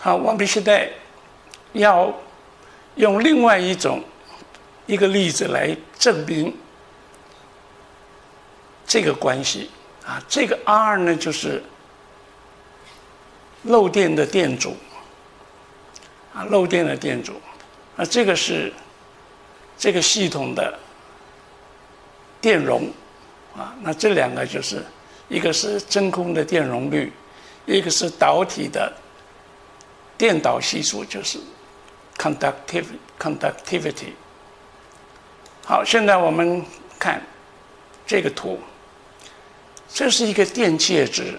好，我们现在要用另外一个例子来证明这个关系啊。这个 R 呢，就是漏电的电阻啊，漏电的电阻啊，这个是这个系统的电容啊。那这两个就是一个是真空的电容率，一个是导体的电导系数，就是 conductivity。好，现在我们看这个图，这是一个电介质，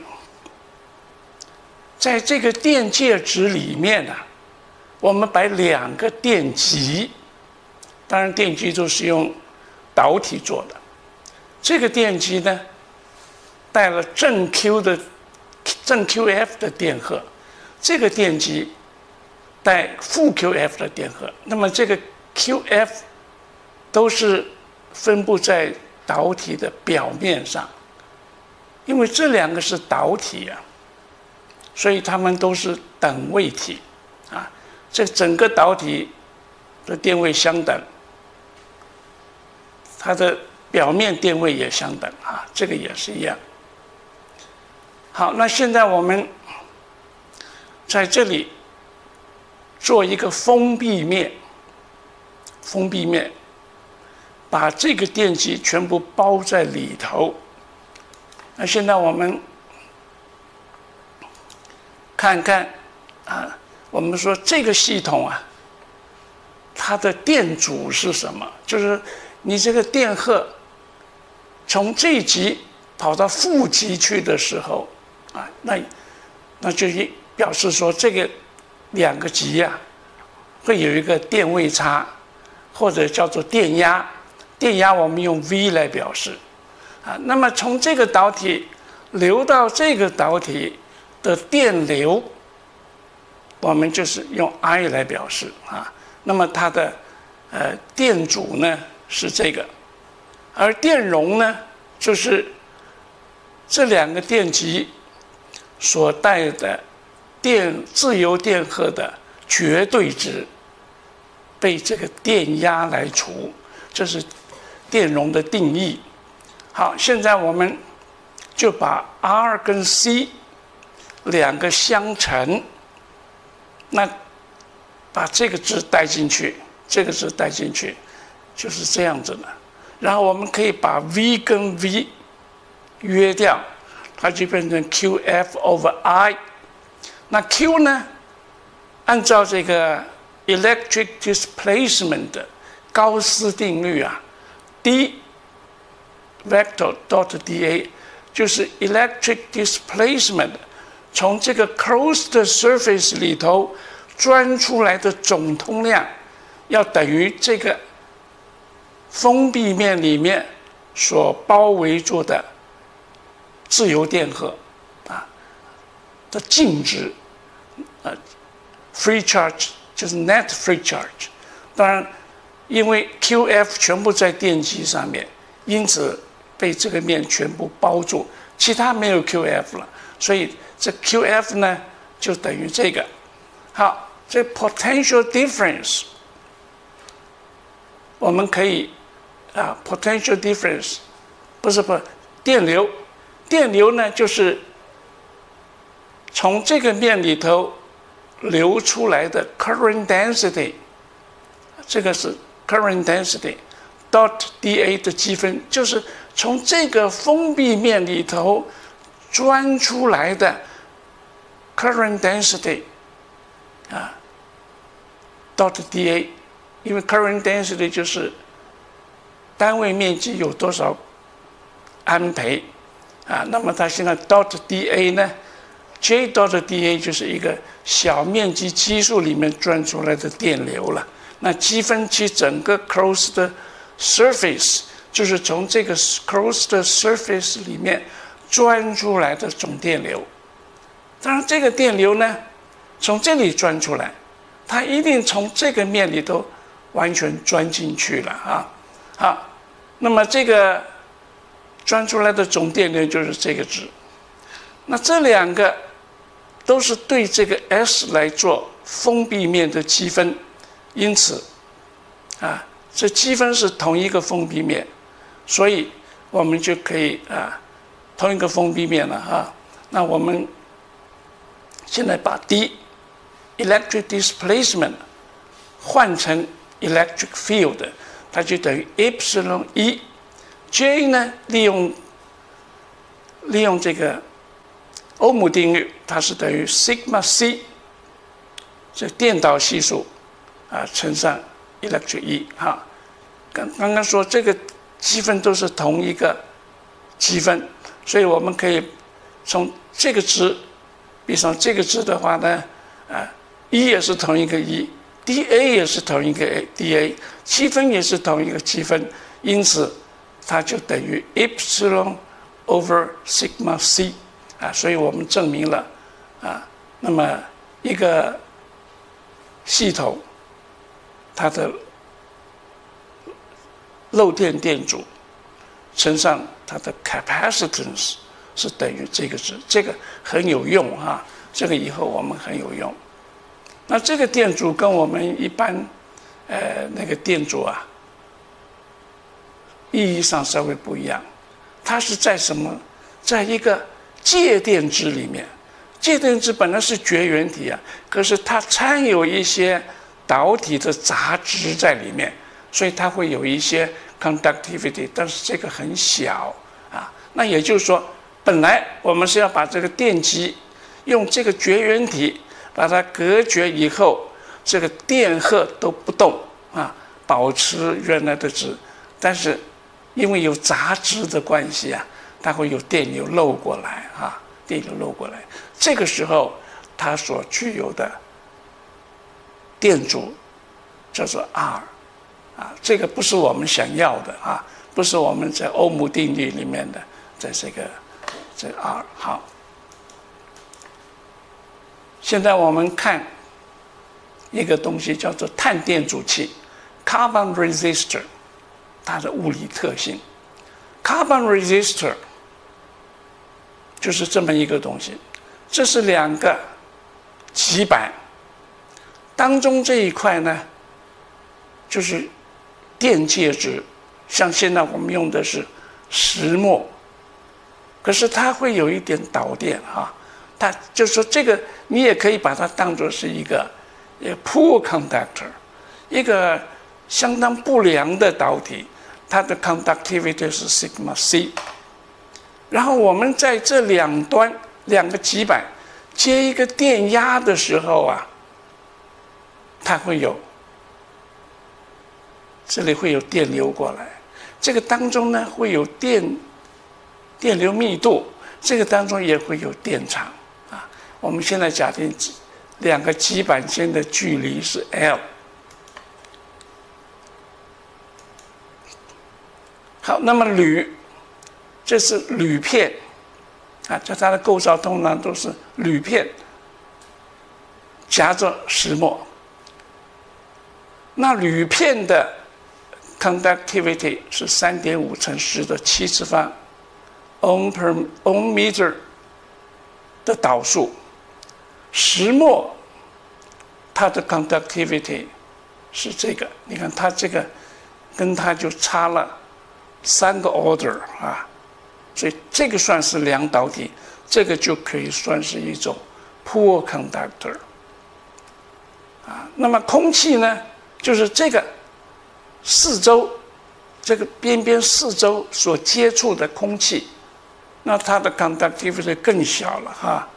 在这个电介质里面呢，我们把两个电极，当然电极都是用导体做的，这个电极呢带了正 QF 的电荷，这个电极带负 QF 的电荷，那么这个 QF 都是分布在导体的表面上，因为这两个是导体啊，所以它们都是等位体啊。这整个导体的电位相等，它的表面电位也相等啊，这个也是一样。好，那现在我们在这里做一个封闭面，把这个电极全部包在里头。那现在我们看看啊，我们说这个系统啊，它的电阻是什么？就是你这个电荷从这极跑到负极去的时候啊，那就表示说这个两个极啊会有一个电位差，或者叫做电压。电压我们用 V 来表示啊。那么从这个导体流到这个导体的电流，我们就是用 I 来表示啊。那么它的电阻呢是这个，而电容呢就是这两个电极所带的自由电荷的绝对值被这个电压来除，这是电容的定义。好，现在我们就把 R 跟 C 两个相乘，那把这个字带进去，这个字带进去，就是这样子的。然后我们可以把 V 跟 V 约掉，它就变成 QF over I。那 Q 呢，按照这个 electric displacement 的高斯定律啊， D vector dot dA 就是 electric displacement 从这个 closed surface 里头钻出来的总通量，要等于这个封闭面里面所包围住的自由电荷啊的净值，free charge 就是 net free charge。当然，因为 QF 全部在电极上面，因此被这个面全部包住，其他没有 QF 了，所以这 QF 呢就等于这个。好，这 potential difference 我们可以potential difference 不电流呢就是从这个面里头流出来的 current density， 这个是 current density dot dA 的积分，就是从这个封闭面里头钻出来的 current density dot dA， 因为 current density 就是单位面积有多少安培那么它现在 dot dA 呢 J dot dA 就是一个小面积基数里面钻出来的电流了。那积分其整个 closed surface 就是从这个 closed surface 里面钻出来的总电流。当然这个电流呢从这里钻出来，它一定从这个面里头完全钻进去了好，那么这个钻出来的总电流就是这个值。那这两个都是对这个 S 来做封闭面的积分，因此这积分是同一个封闭面，所以我们就可以同一个封闭面了那我们现在把 D electric displacement 换成 electric field， 它就等于 epsilon E。J 呢，利用这个欧姆定律，它是等于 sigma c， 这电导系数乘上 electric E 刚刚说这个积分都是同一个积分，所以我们可以从这个值比上这个值的话呢，E 也是同一个 E，dA 也是同一个 dA， 积分也是同一个积分，因此它就等于 epsilon over sigma c 所以我们证明了那么一个系统它的漏电电阻乘上它的 capacitance 是等于这个值，这个很有用这个以后我们很有用。那这个电阻跟我们一般那个电阻意义上稍微不一样，它是在什么？在一个介电子里面，介电子本来是绝缘体可是它掺有一些导体的杂质在里面，所以它会有一些 conductivity， 但是这个很小那也就是说，本来我们是要把这个电极用这个绝缘体把它隔绝以后，这个电荷都不动保持原来的值，但是因为有杂质的关系它会有电流漏过来电流漏过来，这个时候它所具有的电阻叫做 R 这个不是我们想要的不是我们在欧姆定律里面的在这个R。 好，现在我们看一个东西叫做碳电阻器 carbon resistor， 它的物理特性。 carbon resistor 就是这么一个东西，这是两个极板，当中这一块呢就是电介质，像现在我们用的是石墨，可是它会有一点导电它就是说这个你也可以把它当作是一个poor conductor， 一个相当不良的导体，它的 conductivity 是 sigma c。 然后我们在这两端两个极板接一个电压的时候它会有这里会有电流过来，这个当中呢会有电流密度，这个当中也会有电场我们现在假定两个极板间的距离是 L。 好，那么铝，这是铝片就它的构造通常都是铝片夹着石墨。那铝片的 conductivity 是 3.5 乘10的7次方 ohm per ohm meter 的导数。石墨它的 conductivity 是这个，你看它这个跟它就差了3个 order 所以这个算是良导体，这个就可以算是一种 poor conductor 那么空气呢，就是这个四周这个边边四周所接触的空气，那它的 conductivity 更小了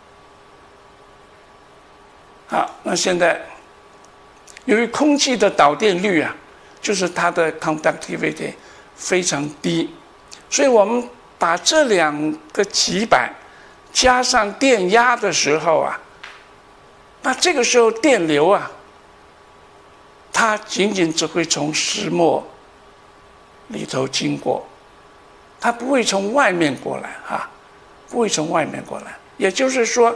好，那现在由于空气的导电率就是它的 conductivity 非常低，所以我们把这两个极板加上电压的时候那这个时候电流它仅仅只会从石墨里头经过，它不会从外面过来不会从外面过来，也就是说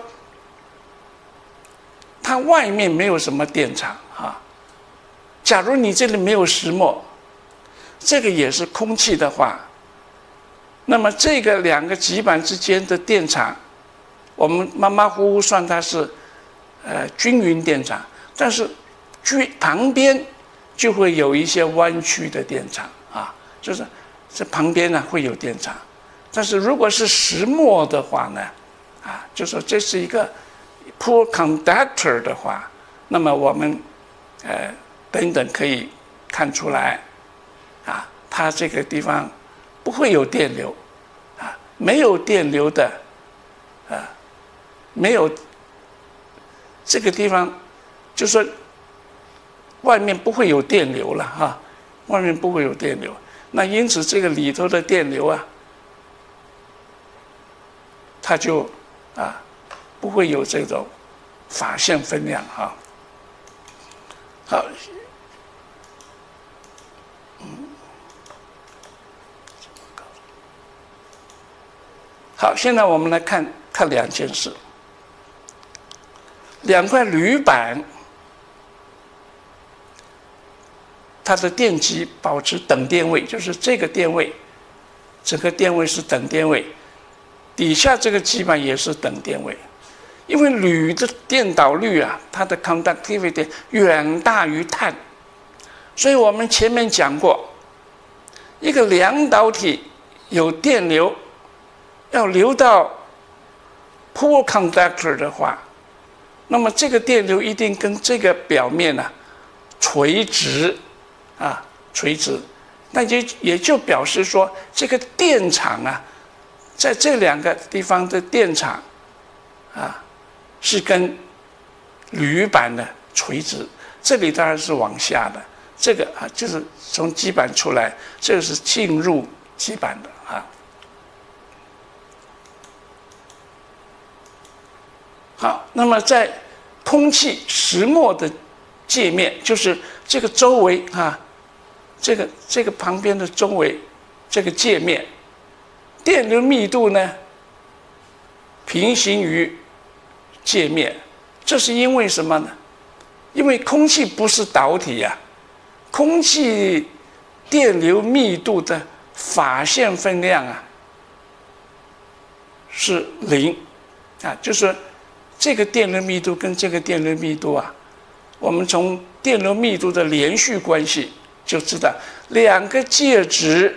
它外面没有什么电场假如你这里没有石墨，这个也是空气的话，那么这个两个极板之间的电场我们马马虎虎算它是均匀电场，但是旁边就会有一些弯曲的电场啊，就是这旁边呢会有电场。但是如果是石墨的话呢，啊，就说这是一个 poor conductor 的话，那么我们等等可以看出来，啊，它这个地方不会有电流，啊，没有电流的，没有这个地方，就说外面不会有电流了哈，外面不会有电流，那因此这个里头的电流啊，它就不会有这种法线分量哈。好，好，现在我们来看两件事。两块铝板，它的电极保持等电位，就是这个电位，整个电位是等电位，底下这个极板也是等电位。因为铝的电导率啊，它的 conductivity 远大于碳，所以我们前面讲过，一个两导体有电流，要流到 poor conductor 的话，那么这个电流一定跟这个表面啊垂直啊垂直，那也就表示说，这个电场啊，在这两个地方的电场啊。是跟铝板的垂直，这里当然是往下的，这个啊就是从基板出来，这个是进入基板的啊。好，那么在空气石墨的界面，就是这个周围啊，这个旁边的周围这个界面，电流密度呢平行于界面，这是因为什么呢？因为空气不是导体呀，空气电流密度的法线分量啊是0啊，就是这个电流密度跟这个电流密度啊，我们从电流密度的连续关系就知道，两个介质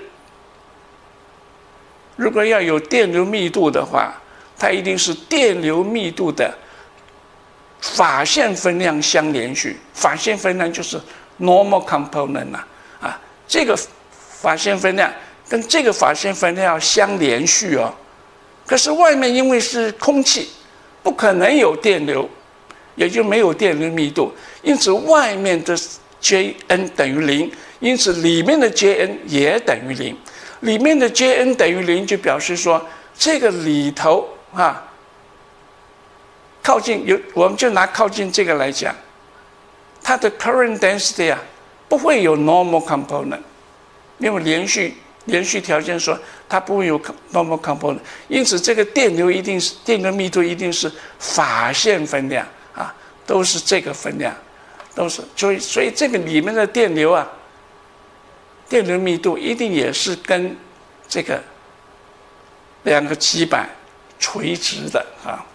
如果要有电流密度的话，它一定是电流密度的法线分量相连续，法线分量就是 normal component 啊，这个法线分量跟这个法线分量要相连续哦。可是外面因为是空气，不可能有电流，也就没有电流密度，因此外面的 Jn 等于0，因此里面的 Jn 也等于0。里面的 Jn 等于0，就表示说这个里头啊。靠近我们就拿靠近这个来讲，它的 current density 啊不会有 normal component， 因为连续条件说它不会有 normal component， 因此这个电流密度一定是法线分量啊，都是这个分量，都是所以这个里面的电流啊，电流密度一定也是跟这个两个基板垂直的啊。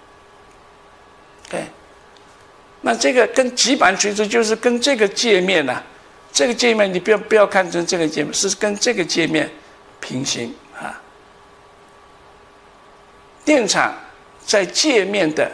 对，那这个跟基板垂直就是跟这个界面啊，这个界面你不要看成这个界面，是跟这个界面平行啊。电场在界面的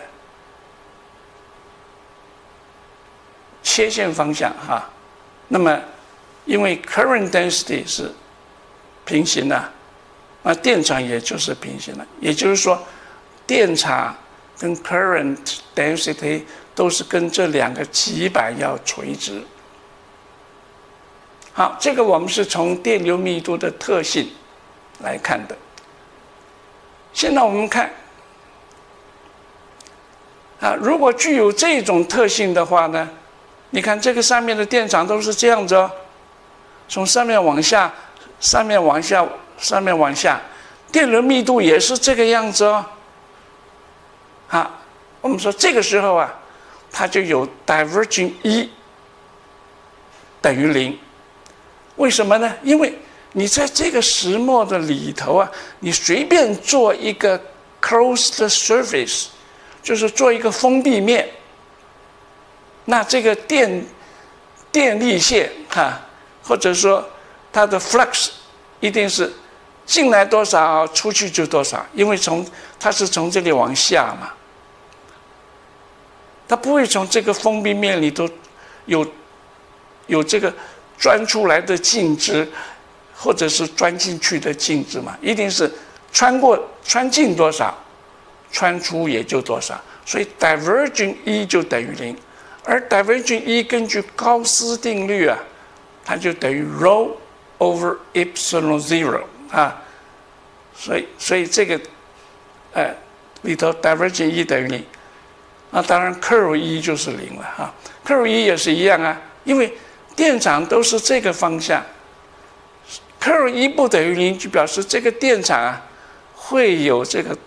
切线方向哈，那么因为 current density 是平行的，那电场也就是平行的，也就是说电场跟 current density 都是跟这两个基板要垂直。好，这个我们是从电流密度的特性来看的。现在我们看啊，如果具有这种特性的话呢，你看这个上面的电场都是这样子哦，从上面往下，上面往下，上面往下，电流密度也是这个样子哦。啊，我们说这个时候啊，它就有 diverging E 等于0。为什么呢？因为你在这个石墨的里头啊，你随便做一个 closed surface， 就是做一个封闭面。那这个电力线或者说它的 flux 一定是进来多少出去就多少，因为它是从这里往下嘛，它不会从这个封闭面里头有这个钻出来的径值，或者是钻进去的径值嘛，一定是穿进多少，穿出也就多少，所以 divergent E 就等于0，而 divergent E 根据高斯定律它就等于 rho over epsilon zero 所以这个里头 divergent E 等于0，那当然 curl E 就是0了curl E 也是一样因为电场都是这个方向。curl E 不等于0，就表示这个电场会有这个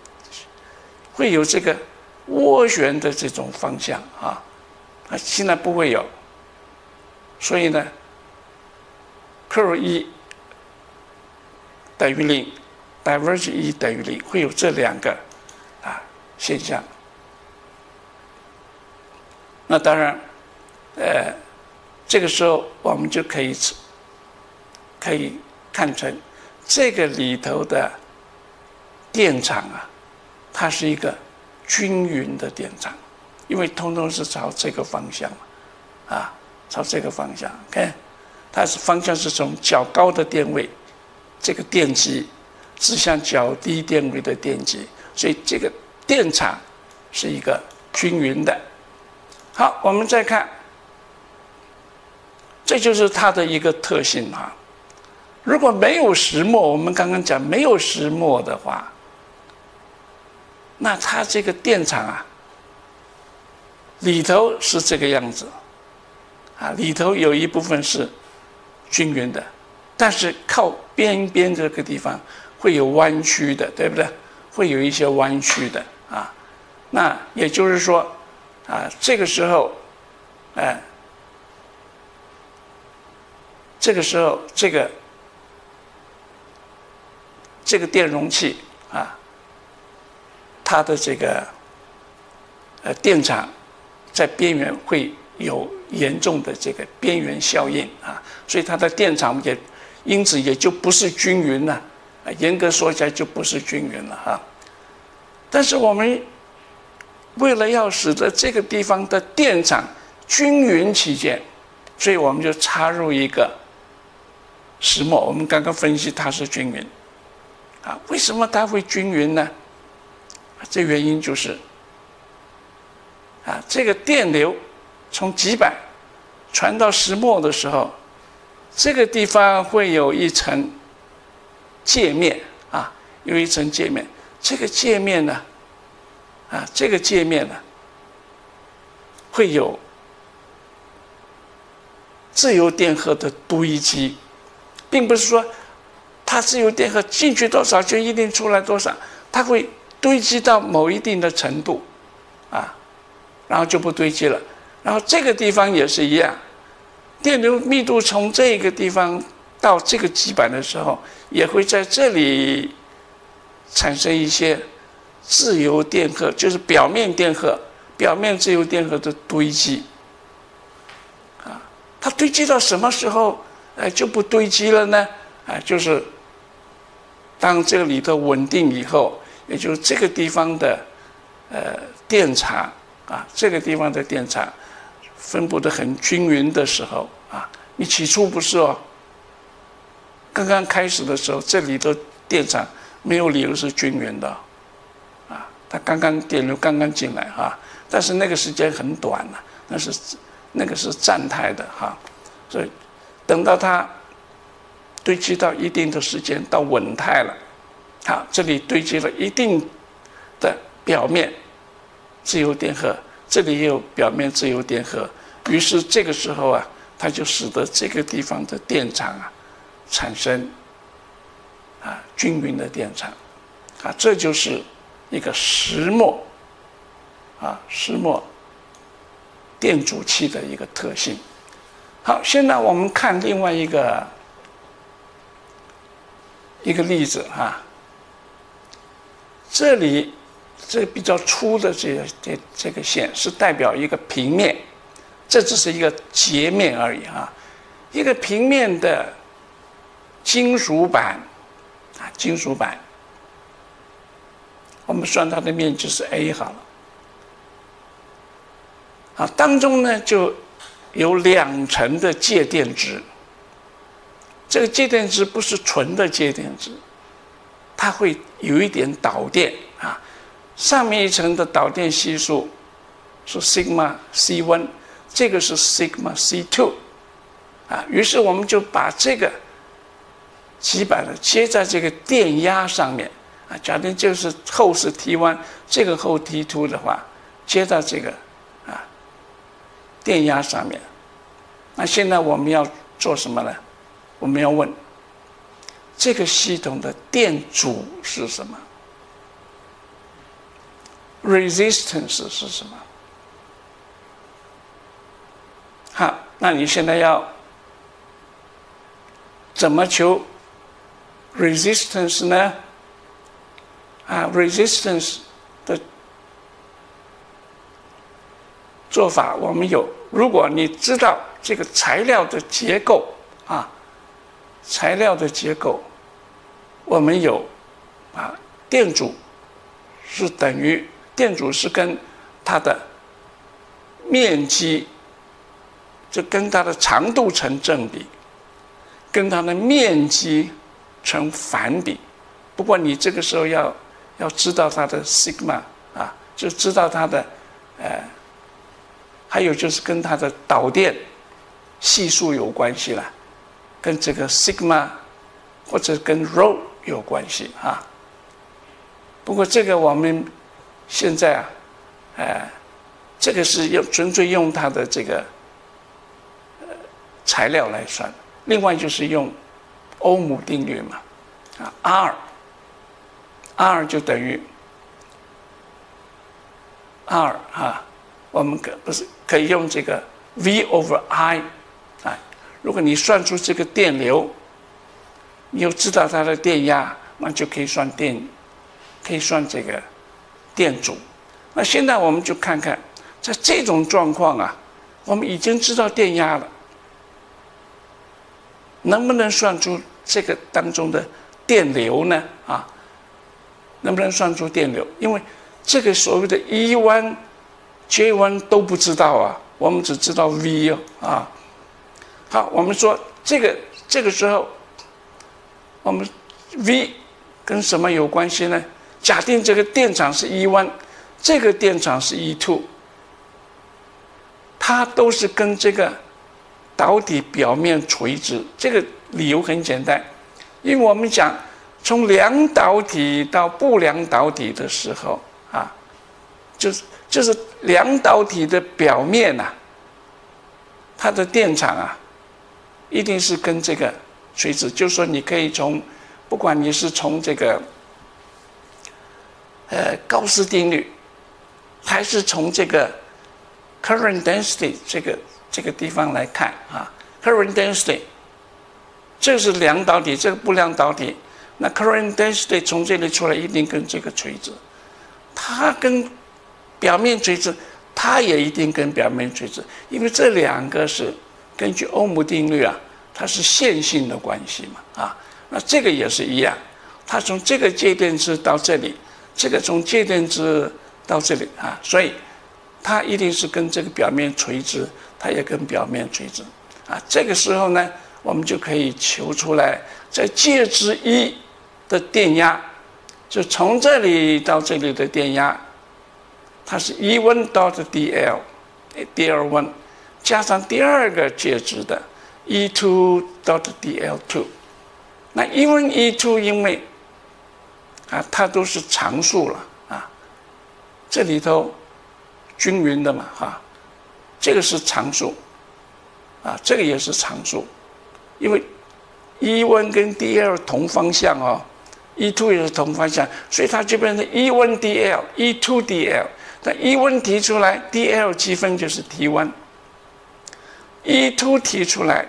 涡旋的这种方向现在不会有，所以呢 curl E 等于0 ，divergent E 等于0，会有这两个现象。那当然，这个时候我们就可以看成这个里头的电场它是一个均匀的电场，因为通通是朝这个方向朝这个方向。看，它是方向是从较高的电位，这个电极指向较低电位的电极，所以这个电场是一个均匀的。好，我们再看，这就是它的一个特性如果没有石墨，我们刚刚讲没有石墨的话，那它这个电场里头是这个样子里头有一部分是均匀的，但是靠边边这个地方会有弯曲的，对不对？会有一些弯曲的那也就是说这个时候这个电容器它的这个电场在边缘会有严重的这个边缘效应所以它的电场因此也就不是均匀了严格说起来就不是均匀了但是我们为了要使得这个地方的电场均匀起见，所以我们就插入一个石墨。我们刚刚分析它是均匀为什么它会均匀呢？这原因就是这个电流从极板传到石墨的时候，这个地方会有一层界面有一层界面，这个界面呢会有自由电荷的堆积，并不是说它自由电荷进去多少就一定出来多少，它会堆积到某一定的程度然后就不堆积了。然后这个地方也是一样，电流密度从这个地方到这个极板的时候，也会在这里产生一些自由电荷，就是表面自由电荷的堆积它堆积到什么时候就不堆积了呢？就是当这个里头稳定以后，也就是这个地方的电场这个地方的电场分布得很均匀的时候你起初不是刚刚开始的时候，这里头电场没有理由是均匀的它电流刚刚进来但是那个时间很短了，那个是站态的所以等到它堆积到一定的时间到稳态了这里堆积了一定的表面自由电荷，这里也有表面自由电荷，于是这个时候它就使得这个地方的电场产生均匀的电场这就是一个石墨电阻器的一个特性。好，现在我们看另外一个例子这里这个比较粗的这个线是代表一个平面，这只是一个截面而已啊。一个平面的金属板啊，金属板，我们算它的面积是 A 好了。啊，当中呢就有2层的介电值。这个介电值不是纯的介电值，它会有一点导电啊。上面一层的导电系数是 sigma C1， 这个是 sigma C2， 啊，于是我们就把这个极板呢接在这个电压上面啊。假定就是厚是 T1， 这个厚 T2 的话，接到这个啊电压上面。那现在我们要做什么呢？我们要问这个系统的电阻是什么？ resistance 是什么？好，那你现在要怎么求 resistance 呢？啊 ，resistance 的做法我们有。如果你知道这个材料的结构啊，材料的结构，我们有啊，电阻是等于。电阻是跟它的面积，就跟它的长度成正比，跟它的面积成反比。不过你这个时候要知道它的 sigma 啊，就知道它的还有就是跟它的导电系数有关系了，跟这个 sigma 或者跟 rho 有关系啊。不过这个我们现在啊，这个是纯粹用它的这个材料来算。另外就是用欧姆定律嘛，啊 ，R 就等于 R 啊，我们可以用这个 V over I 啊。如果你算出这个电流，你又知道它的电压，那就可以算这个电阻。那现在我们就看看，在这种状况啊，我们已经知道电压了，能不能算出这个当中的电流呢？啊，能不能算出电流？因为这个所谓的 E1、J1 都不知道啊，我们只知道 V 啊。好，我们说这个时候，我们 V 跟什么有关系呢？假定这个电场是 E1， 这个电场是 E2， 它都是跟这个导体表面垂直。这个理由很简单，因为我们讲从量导体到不量导体的时候啊，就是量导体的表面啊，它的电场啊，一定是跟这个垂直。就是说，你可以从不管你是从这个高斯定律，还是从这个 current density 这个地方来看啊 ，current density 这是量导体，这个不量导体，那 current density 从这里出来一定跟这个垂直，它跟表面垂直，它也一定跟表面垂直，因为这两个是根据欧姆定律啊，它是线性的关系嘛啊，那这个也是一样，它从这个介电值到这里。这个从介电值到这里啊，所以它一定是跟这个表面垂直，它也跟表面垂直啊。这个时候呢，我们就可以求出来，在介质1的电压，就从这里到这里的电压，它是 E1 到的 dl1 加上第二个介质的 E2 到的 dl2。那E1、E2 因为啊，它都是常数了啊，这里头均匀的嘛哈，这个是常数啊，这个也是常数，因为 E1 跟 dl 同方向哦 ，E2 也是同方向，所以它就变成 E1 dl、E2 dl。那 E1 提出来 ，dl 积分就是 T1；E2 提出来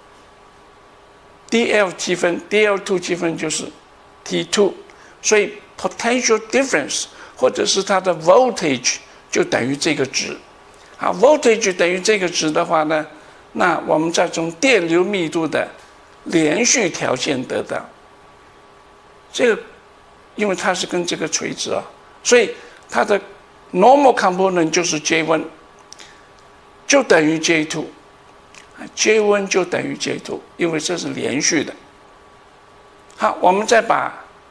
，dl 积分 ，dl2 积分就是 T2。所以 potential difference 或者是它的 voltage 就等于这个值。好 ，voltage 等于这个值的话呢，那我们再从电流密度的连续条件得到。这个，因为它是跟这个垂直啊，所以它的 normal component 就是 J1， 就等于 J2。J1 就等于 J2， 因为这是连续的。好，我们再把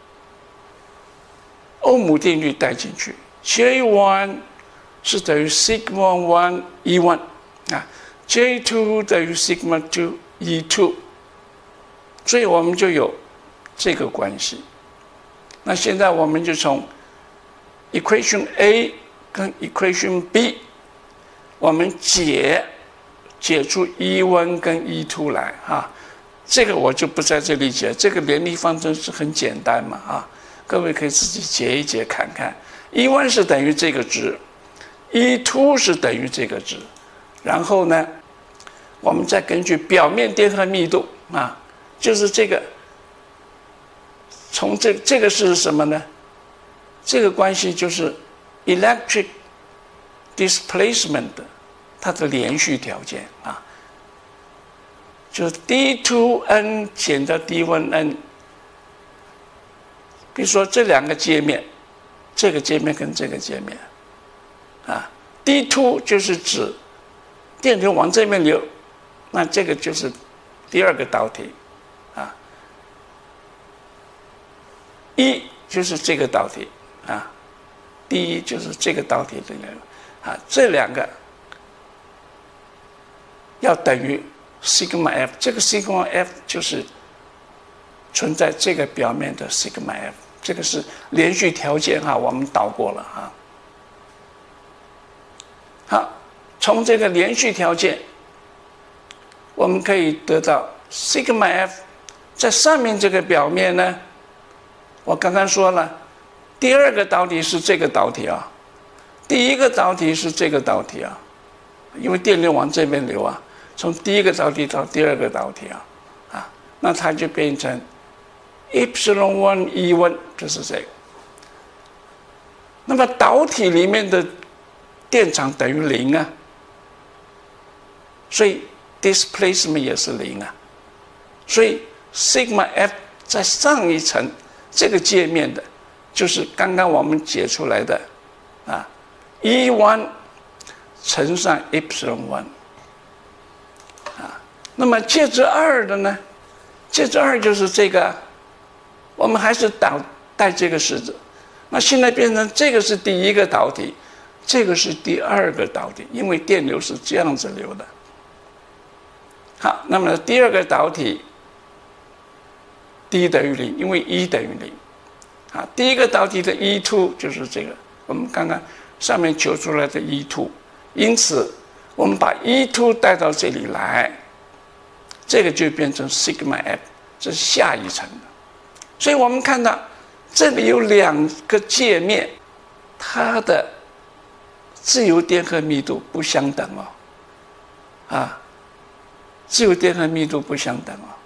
欧姆定律带进去 ，J1 是等于 sigma 1 E1 啊 ，J2 等于 sigma 2 E2， 所以我们就有这个关系。那现在我们就从 equation A 跟 equation B， 我们解出 E1 跟 E2 来啊。这个我就不在这里解，这个联立方程式很简单嘛啊，各位可以自己解一解看看。E1 是等于这个值 ，E2 是等于这个值，然后呢，我们再根据表面电荷密度啊，就是这个，从这个是什么呢？这个关系就是 electric displacement 它的连续条件啊。就是 D2N 减掉 D1N， 比如说这两个界面，这个界面跟这个界面，啊 ，D2 就是指电流往这边流，那这个就是第二个导体，啊，E 就是这个导体，啊 ，D1 就是这个导体的流，啊，这两个要等于 sigma F， 这个 sigma F 就是存在这个表面的 sigma F， 这个是连续条件哈，我们导过了哈。好，从这个连续条件，我们可以得到 sigma F 在上面这个表面呢，我刚刚说了，第二个导体是这个导体啊，第一个导体是这个导体啊，因为电流往这边流啊。从第一个导体到第二个导体啊，那它就变成 epsilon 1 E1， 就是这个。那么导体里面的电场等于0啊，所以 displacement 也是0啊，所以 sigma F 在上一层这个界面的，就是刚刚我们解出来的啊 E1 乘上 epsilon 1。那么介质2的呢？介质2就是这个，我们还是带这个式子。那现在变成这个是第一个导体，这个是第二个导体，因为电流是这样子流的。好，那么第二个导体 D 等于0，因为E等于0。啊，第一个导体的 E2 就是这个，我们刚刚上面求出来的 E2， 因此我们把 E2 带到这里来。这个就变成 sigma F， 这是下一层的。所以我们看到这里有两个界面，它的自由电荷密度不相等哦，啊，自由电荷密度不相等哦。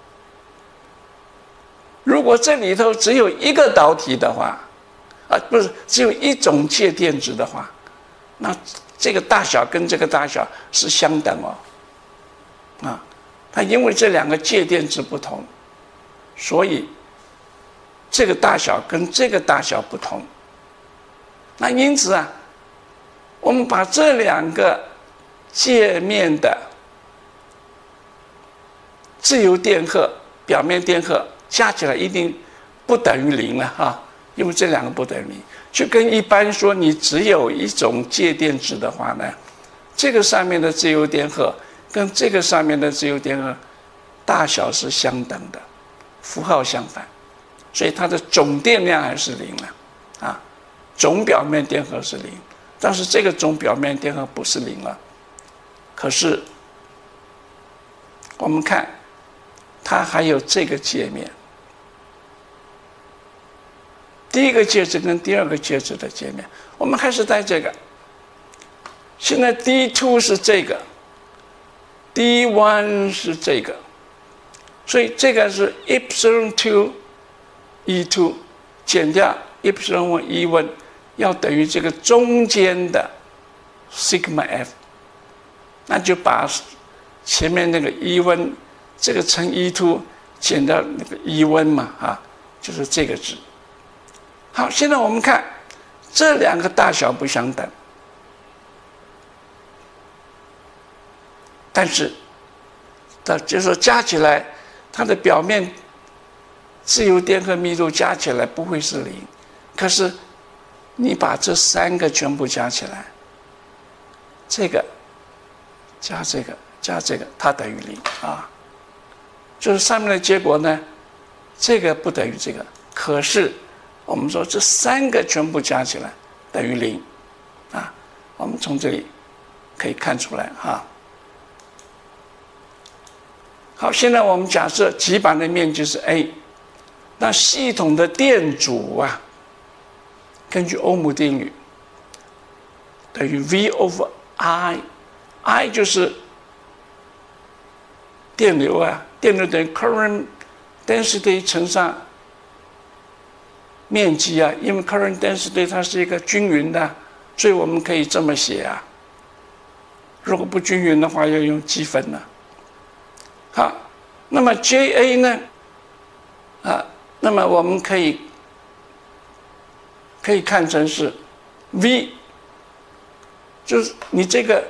如果这里头只有一个导体的话，啊，不是只有一种介电子的话，那这个大小跟这个大小是相等哦，啊。它因为这两个介电子不同，所以这个大小跟这个大小不同。那因此啊，我们把这两个界面的自由电荷、表面电荷加起来一定不等于0了哈，因为这两个不等于0。就跟一般说你只有一种介电子的话呢，这个上面的自由电荷跟这个上面的自由电荷大小是相等的，符号相反，所以它的总电量还是0了，啊，总表面电荷是0，但是这个总表面电荷不是0了。可是我们看，它还有这个界面，第一个介质跟第二个介质的界面，我们还是带这个。现在 D2 是这个。D1 是这个，所以这个是 epsilon 2 E2 减掉 epsilon 1 E1， 要等于这个中间的 sigma f， 那就把前面那个E1这个乘 E2 减掉那个E1嘛，就是这个值。好，现在我们看这两个大小不相等，但是就是说加起来，它的表面自由电荷密度加起来不会是0，可是你把这3个全部加起来，这个加这个加这个，它等于0就是上面的结果呢，这个不等于这个，可是我们说这3个全部加起来等于0我们从这里可以看出来好，现在我们假设极板的面积是 A， 那系统的电阻根据欧姆定律等于 V over I 就是电流电流等于 current density 乘上面积因为 current density 它是一个均匀的，所以我们可以这么写如果不均匀的话要用积分好，那么 JA 呢那么我们可以看成是 V， 就是你这个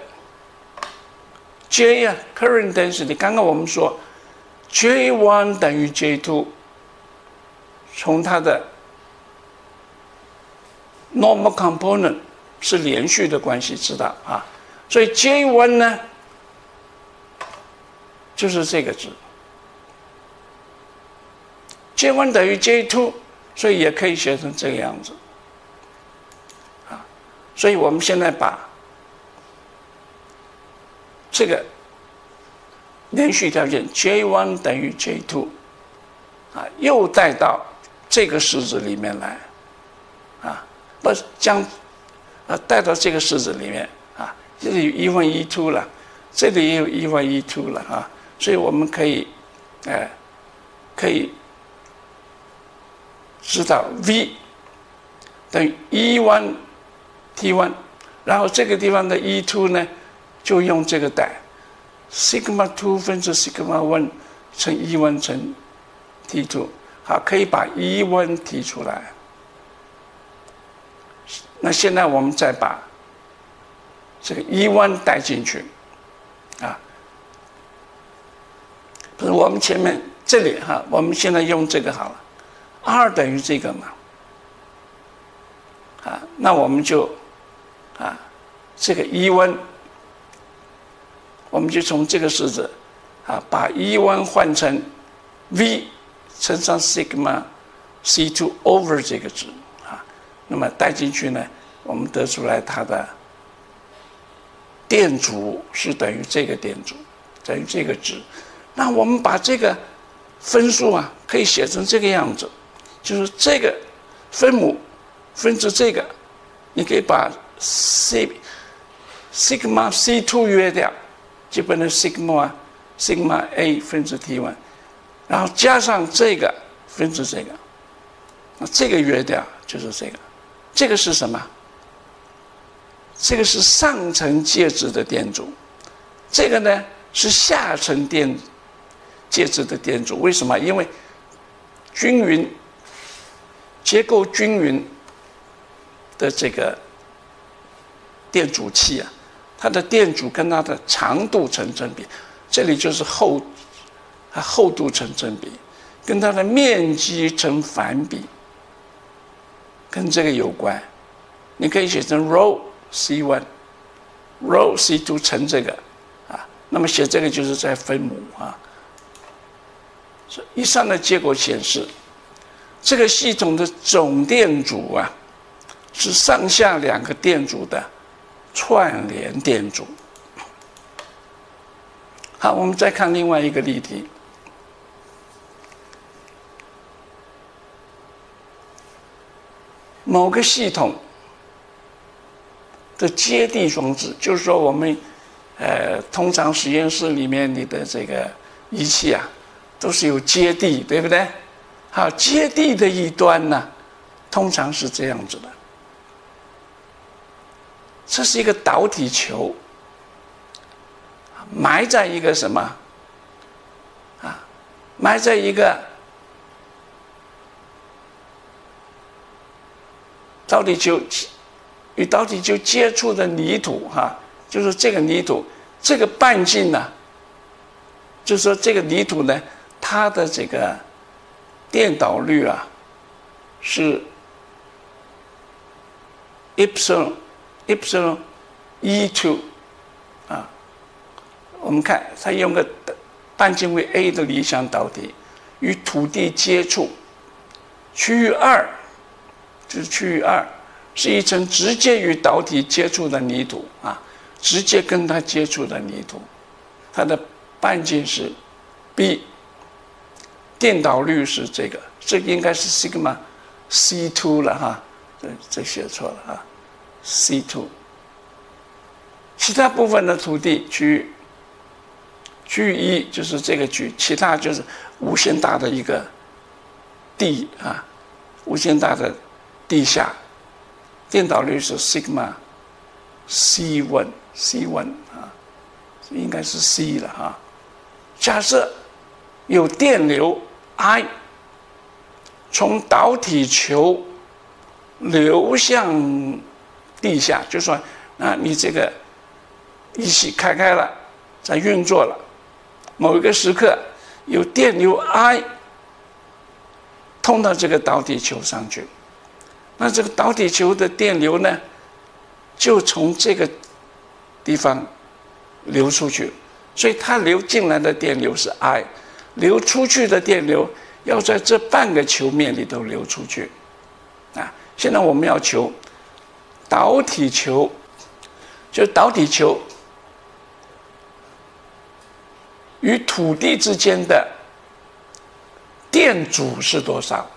J current density， 刚刚我们说 J1 等于 J2， 从它的 normal component 是连续的关系，知道所以 J1 呢就是这个值， J1 等于 J2， 所以也可以写成这个样子所以我们现在把这个连续条件 J1 等于 J2 又带到这个式子里面来不是将带到这个式子里面这里有 E1 E2 了，这里也有 E1 E2 了所以我们可以知道 V 等于 E1 T1， 然后这个地方的 E2 呢就用这个代 sigma 2分之 sigma 1乘 E1 乘 T2， 好，可以把 E1 提出来。那现在我们再把这个 E1 带进去不是我们前面这里我们现在用这个好了 ，R 等于这个嘛那我们就这个E1，我们就从这个式子把 E1 换成 V 乘上 sigma C2 over 这个值那么带进去呢，我们得出来它的电阻是等于这个电阻，等于这个值。那我们把这个分数可以写成这个样子，就是这个分母分之这个，你可以把 sigma C2 约掉，就变成 sigma A 分之 T1， 然后加上这个分之这个，那这个约掉就是这个。这个是什么？这个是上层介质的电阻，这个呢是下层介质的电阻。为什么？因为结构均匀的这个电阻器它的电阻跟它的长度成正比，这里就是厚度成正比，跟它的面积成反比，跟这个有关。你可以写成 rho C1 rho C2 乘这个那么写这个就是在分母以上的结果显示，这个系统的总电阻是上下两个电阻的串联电阻。好，我们再看另外一个例题。某个系统的接地装置，就是说我们通常实验室里面你的这个仪器都是有接地，对不对？好，接地的一端呢通常是这样子的这是一个导体球，埋在一个什么？埋在一个导体球与导体球接触的泥土就是这个泥土，这个半径呢，就是说这个泥土呢，它的这个电导率是 epsilon E2 我们看它用个半径为 a 的理想导体与土地接触，区域2就是区域2是一层直接与导体接触的泥土直接跟它接触的泥土，它的半径是 b， 电导率是这个应该是 sigma C2 了这写错了C2。其他部分的土地区域1就是这个区，其他就是无限大的一个地无限大的地下，电导率是 sigma C1 应该是 C 了假设有电流 I 从导体球流向地下，就说你这个仪器开了，在运作了，某一个时刻有电流 I 通到这个导体球上去，那这个导体球的电流呢，就从这个地方流出去，所以它流进来的电流是 I， 流出去的电流要在这半个球面里头流出去现在我们要求导体球，就是导体球与土地之间的电阻是多少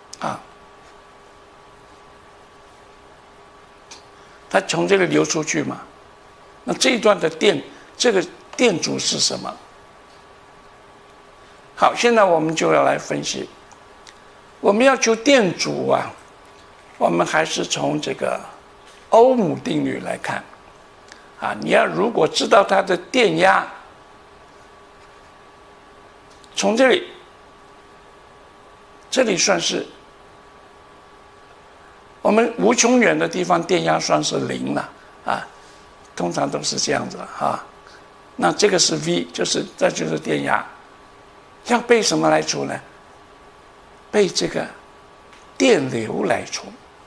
它从这里流出去嘛，那这一段的这个电阻是什么？好，现在我们就要来分析，我们要求电阻我们还是从这个欧姆定律来看你要如果知道它的电压，从这里算是我们无穷远的地方电压算是0了通常都是这样子那这个是 V， 这就是电压，要被什么来除呢？被这个电流来除。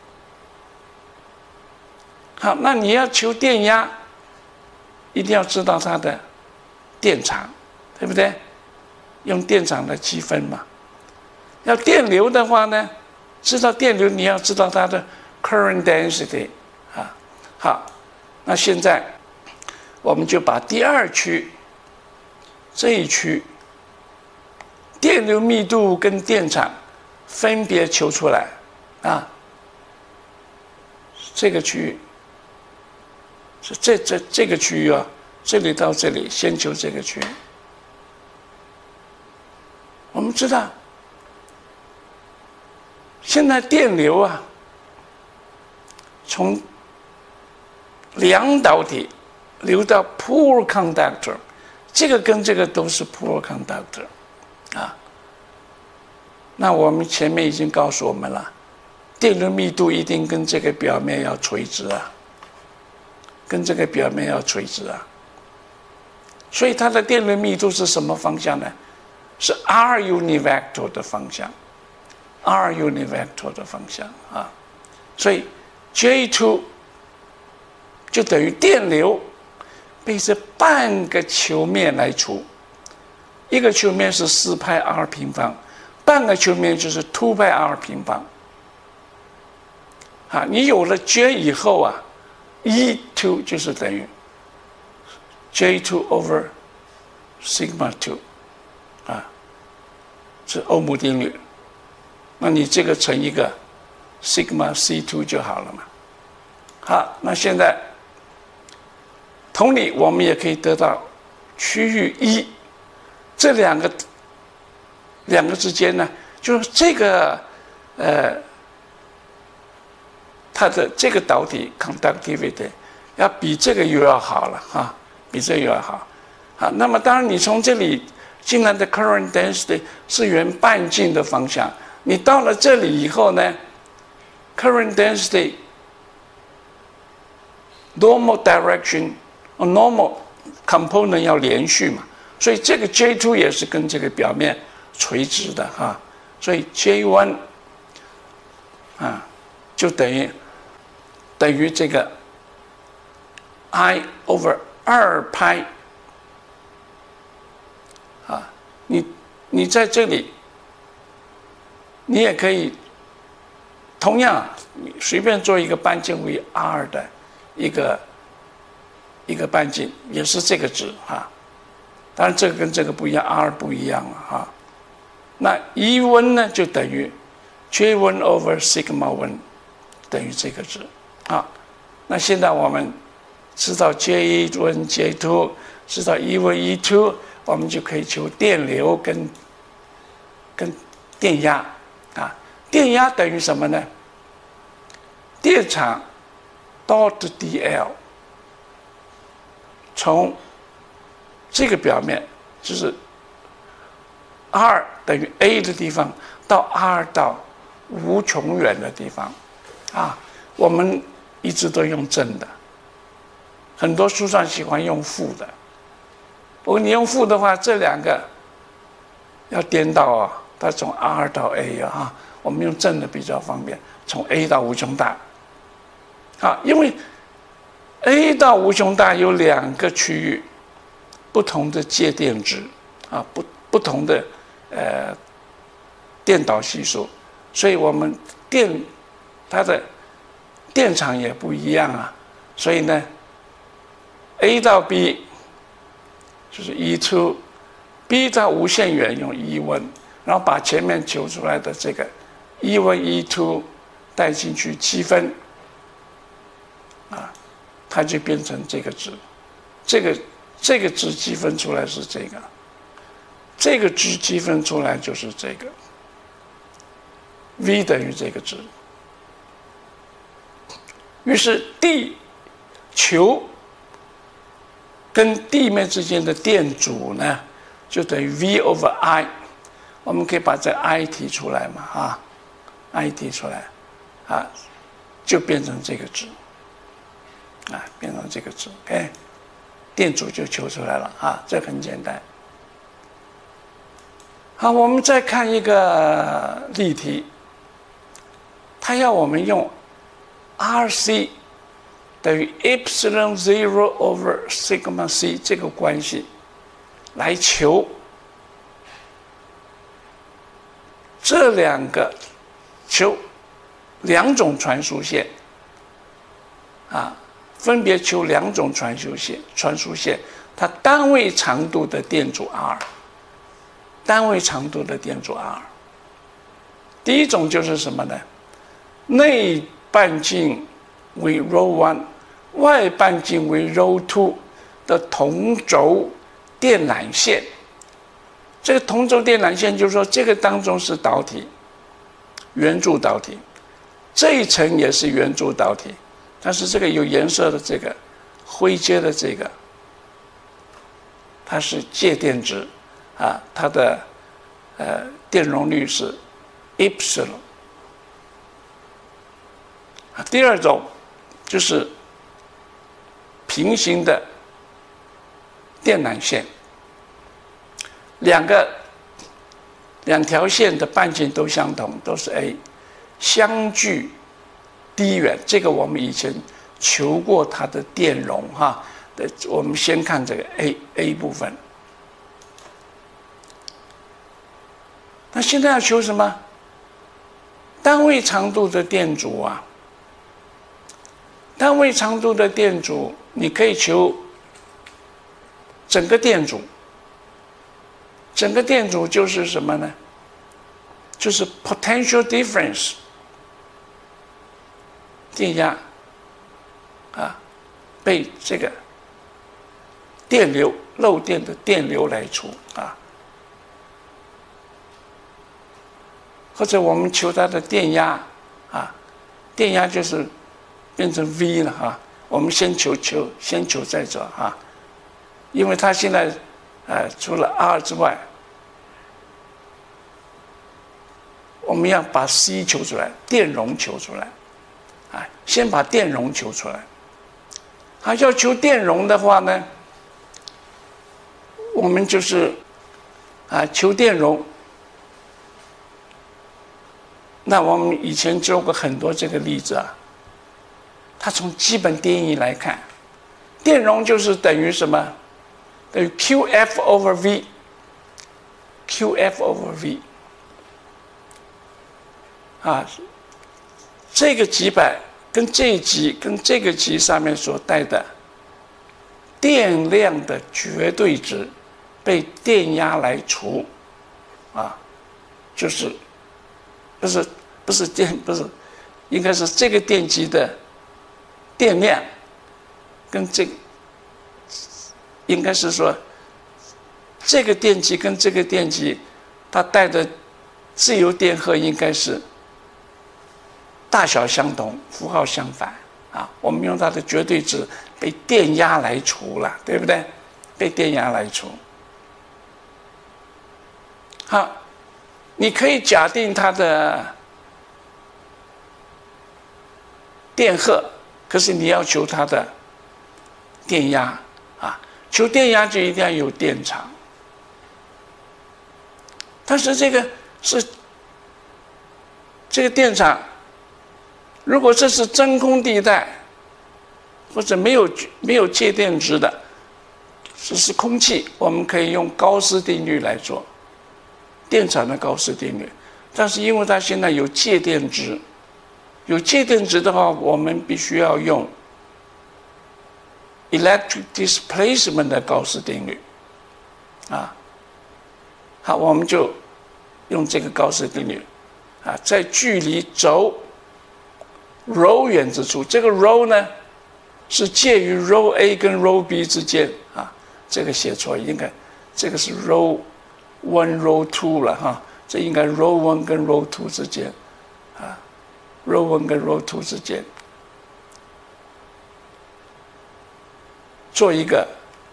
好，那你要求电压，一定要知道它的电场，对不对？用电场来积分嘛。要电流的话呢，知道电流，你要知道它的 current density 好，那现在我们就把第2区这一区电流密度跟电场分别求出来这个区域是这个区域这里到这里先求这个区域。我们知道现在电流从两导体流到 poor conductor， 这个跟这个都是 poor conductor 那我们前面已经告诉我们了，电流密度一定跟这个表面要垂直跟这个表面要垂直所以它的电流密度是什么方向呢？是 R univector 的方向，R univector 的方向所以 J2 就等于电流被这半个球面来除，一个球面是4派 r 平方，半个球面就是2派 r 平方你有了 J 以后E2 就是等于 J2 over sigma 2是欧姆定律，那你这个乘一个 sigma C2 就好了嘛。好，那现在同理我们也可以得到区域1这两个之间呢，就是这个它的这个导体 conductivity 要比这个又要好了哈，比这个又要好。好，那么当然你从这里进来的 current density 是沿半径的方向，你到了这里以后呢 ，current density normal direction normal component 要连续嘛，所以这个 J2 也是跟这个表面垂直的哈，所以 J1 就等于这个 I over 2派你在这里，你也可以同样随便做一个半径为 r 的一个半径，也是这个值哈。当然这个跟这个不一样 ，r 不一样了哈。那E1呢就等于 J1 over sigma 1等于这个值啊。那现在我们知道 J1、J2， 知道E1、E2， 我们就可以求电流跟电压啊。电压等于什么呢？电场 dot dl 从这个表面就是 r 等于 a 的地方到 r 到无穷远的地方啊，我们一直都用正的，很多书上喜欢用负的。不过你用负的话，这两个要颠倒啊，它从 r 到 a 啊，我们用正的比较方便，从 a 到无穷大。好，因为 a 到无穷大有两个区域，不同的介电值啊，不同的电导系数，所以我们它的电场也不一样啊。所以呢 ，A 到 B 就是 E2，B 到无限远用 E1， 然后把前面求出来的这个 E1、E2 带进去积分，它就变成这个值。这个值积分出来是这个，这个值积分出来就是这个 ，V 等于这个值。于是地球跟地面之间的电阻呢，就等于 V over I。我们可以把这 I 提出来嘛，啊 ，I 提出来，啊，就变成这个值，啊，变成这个值 ，OK。电阻就求出来了啊，这很简单。好，我们再看一个例题，它要我们用 RC 等于 epsilon zero over sigma c 这个关系来求这两种传输线啊。分别求两种传输线，它单位长度的电阻 R， 单位长度的电阻 R。第一种就是什么呢？内半径为 ρ1， 外半径为 ρ2 的同轴电缆线。这个同轴电缆线就是说，这个当中是导体，圆柱导体，这一层也是圆柱导体。但是这个有颜色的这个灰阶的这个，它是介电值啊，它的电容率是 epsilon。第二种就是平行的电缆线，两条线的半径都相同，都是 a， 相距低远，这个我们以前求过它的电容哈。我们先看这个 A 部分。那现在要求什么？单位长度的电阻啊。单位长度的电阻，你可以求整个电阻。整个电阻就是什么呢？就是 potential difference。电压啊，被这个电流漏电的电流来除啊，或者我们求它的电压啊，电压就是变成 V 了啊， 我们先求再走啊，因为它现在除了 R 之外，我们要把 C 求出来，电容求出来，先把电容求出来。要求电容的话呢，我们就是求电容。那我们以前做过很多这个例子啊，它从基本定义来看，电容就是等于什么？等于 QF over V，QF over V。这个极百跟这一极跟这个极上面所带的电量的绝对值被电压来除，就是不是应该是这个电极的电量跟这个，应该是说这个电极跟这个电极它带的自由电荷应该是大小相同，符号相反我们用它的绝对值被电压来除了，对不对？被电压来除。好，你可以假定它的电荷，可是你要求它的电压求电压就一定要有电场。但是这个电场，如果这是真空地带，或者没有介电值的，只是空气，我们可以用高斯定律来做电场的高斯定律。但是因为它现在有介电值，的话，我们必须要用 electric displacement 的高斯定律好，我们就用这个高斯定律在距离轴 ρ 远之处，这个 ρ 呢是介于 ρA 跟 ρB 之间这个写错，应该这个是 ρ1 ρ2 了这应该 ρ1 跟 ρ2 之间ρ1 跟 ρ2 之间做一个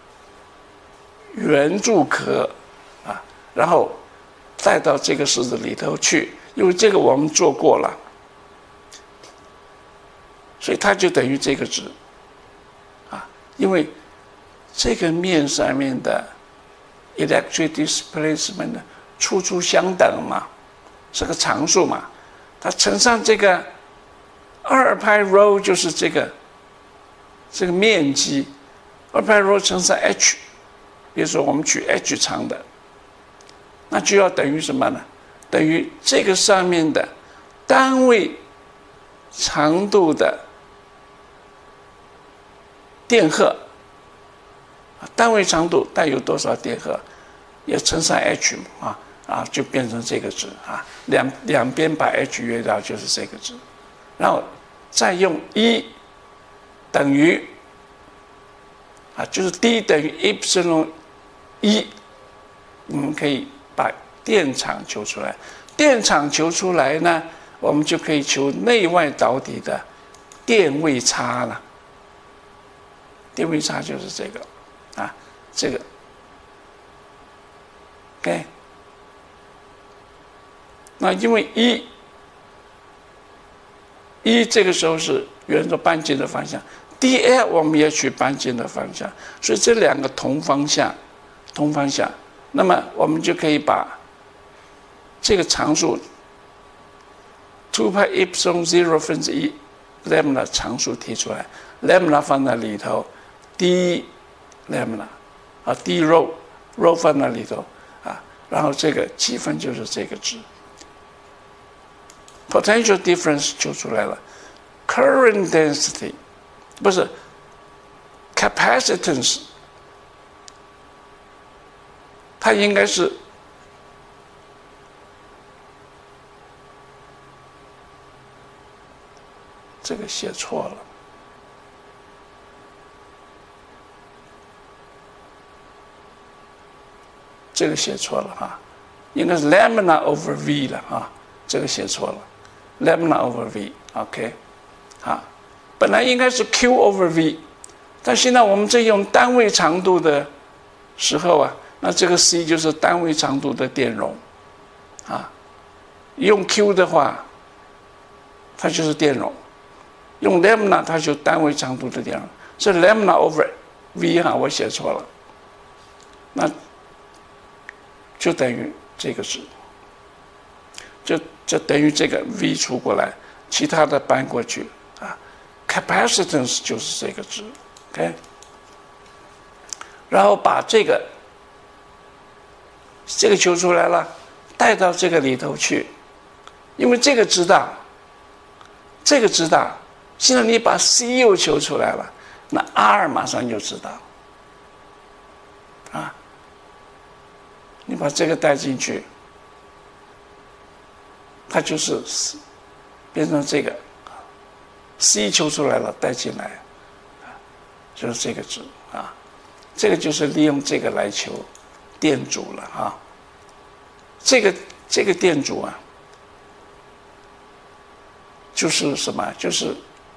圆柱壳然后带到这个式子里头去，因为这个我们做过了，所以它就等于这个值因为这个面上面的 electric displacement 处相等嘛，是个常数嘛，它乘上这个2派 ρ 就是这个面积，2派 ρ 乘上 h， 比如说我们取 h 长的，那就要等于什么呢？等于这个上面的单位长度的电荷，单位长度带有多少电荷，也乘上 h 就变成这个值两边把 h 约掉就是这个值，然后再用1等于就是 d 等于 epsilon 1，我们可以把电场求出来。电场求出来呢，我们就可以求内外导体的电位差了。电位差就是这个这个 OK。那因为一这个时候是沿着半径的方向 ，dl 我们也取半径的方向，所以这两个同方向，那么我们就可以把这个常数2派 epsilon 0分之1 lambda 常数提出来 ，lambda 放在里头 ，d lambda d rho 放在里头然后这个积分就是这个值。potential difference 就出来了 ，current density 不是 capacitance， 它应该是这个写错了，这个写错了应该是 lambda over v 了这个写错了。lambda over v，OK， but 本来应该是 Q over V， 但现在我们在用单位长度的时候啊，那这个 C 就是单位长度的电容啊。用 Q 的话，它就是电容；用 lambda 它就单位长度的电容，是 lambda over V 哈，我写错了，那就等于这个值，就等于这个 V 出过来，其他的搬过去啊。Capacitance 就是这个值 ，OK。然后把这个求出来了，带到这个里头去，因为这个知道，这个知道，现在你把 C 又求出来了，那 R 马上就知道，啊，你把这个带进去，它就是变成这个 C 求出来了，带进来，就是这个值啊。这个就是利用这个来求电阻了啊。这个电阻啊，就是什么？就是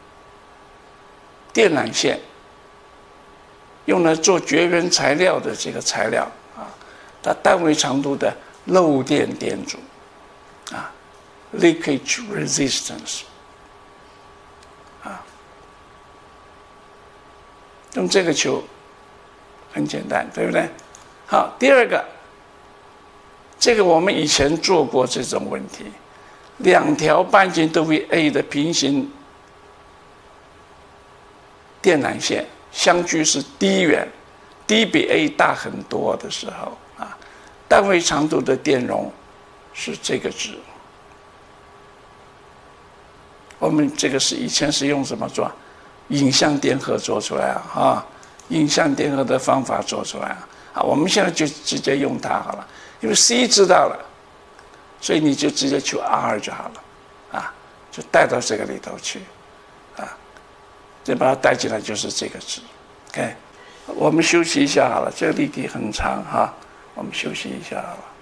电缆线用来做绝缘材料的这个材料啊，它单位长度的漏电电阻啊 ，leakage resistance 啊，用这个求。很简单，对不对？好，第二个，这个我们以前做过这种问题，两条半径都为 A 的平行电缆线相距是 D 远 ，D 比 A 大很多的时候啊，单位长度的电容是这个值。我们这个是以前是用什么做？影像电荷做出来啊。影像电荷的方法做出来啊，我们现在就直接用它好了，因为 C 知道了，所以你就直接求 R 就好了，啊，就带到这个里头去，啊，再把它带进来就是这个值 ，OK， 我们休息一下好了，这个例题很长哈，我们休息一下好了。